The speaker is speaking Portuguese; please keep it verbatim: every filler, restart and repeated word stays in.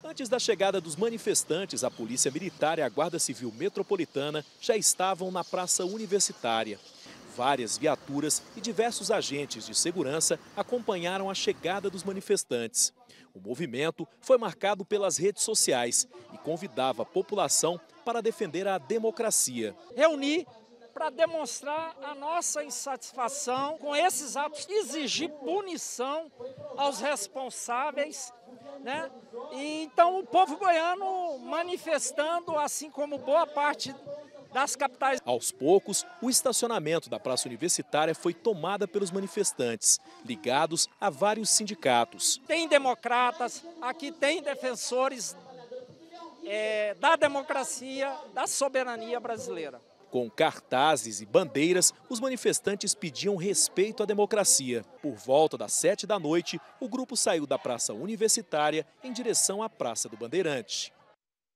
Antes da chegada dos manifestantes, a Polícia Militar e a Guarda Civil Metropolitana já estavam na Praça Universitária. Várias viaturas e diversos agentes de segurança acompanharam a chegada dos manifestantes. O movimento foi marcado pelas redes sociais e convidava a população para defender a democracia. Reunir para demonstrar a nossa insatisfação com esses atos, exigir punição aos responsáveis, né? E então o povo goiano manifestando, assim como boa parte das capitais. Aos poucos, o estacionamento da Praça Universitária foi tomada pelos manifestantes, ligados a vários sindicatos. Tem democratas, aqui tem defensores é, da democracia, da soberania brasileira. Com cartazes e bandeiras, os manifestantes pediam respeito à democracia. Por volta das sete da noite, o grupo saiu da Praça Universitária em direção à Praça do Bandeirante.